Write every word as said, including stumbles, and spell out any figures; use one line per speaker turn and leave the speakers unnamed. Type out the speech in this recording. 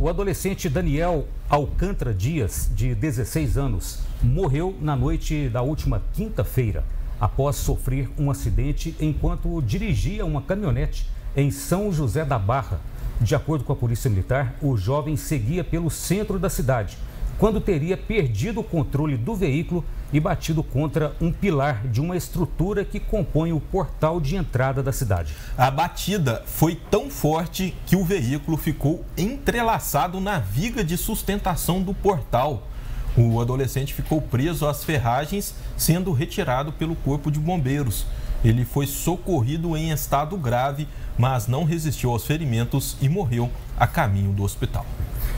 O adolescente Daniel Alcântara Dias, de dezesseis anos, morreu na noite da última quinta-feira, após sofrer um acidente enquanto dirigia uma caminhonete em São José da Barra. De acordo com a Polícia Militar, o jovem seguia pelo centro da cidade, quando teria perdido o controle do veículo e batido contra um pilar de uma estrutura que compõe o portal de entrada da cidade.
A batida foi tão forte que o veículo ficou entrelaçado na viga de sustentação do portal. O adolescente ficou preso às ferragens, sendo retirado pelo Corpo de Bombeiros. Ele foi socorrido em estado grave, mas não resistiu aos ferimentos e morreu a caminho do hospital.